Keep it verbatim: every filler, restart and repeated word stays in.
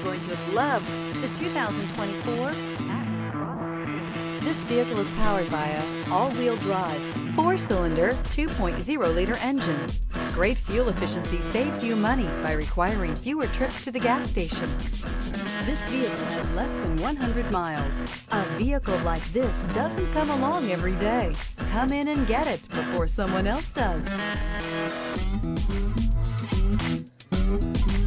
going to love the two thousand twenty-four Atlas Cross Sport. This vehicle is powered by a all-wheel drive, four-cylinder, two point oh liter engine. Great fuel efficiency saves you money by requiring fewer trips to the gas station. This vehicle has less than one hundred miles. A vehicle like this doesn't come along every day. Come in and get it before someone else does.